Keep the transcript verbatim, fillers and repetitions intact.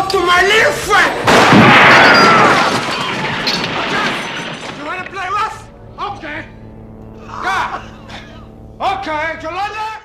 off to my little friend! You wanna play rough? Okay. Yeah. Okay, you like that?